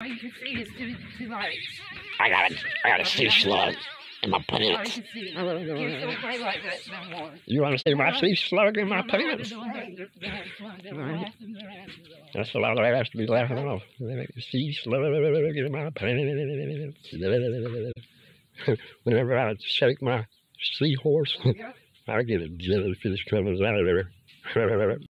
you can see it's too light. I got a sea slug in my All you pants. can see. You still play like that no more. You want to see my sea slug in my pants? That's a lot of ass to be laughing off. Sea slug in my pants. Whenever I shake my seahorse, I get a jellyfish coming out of there.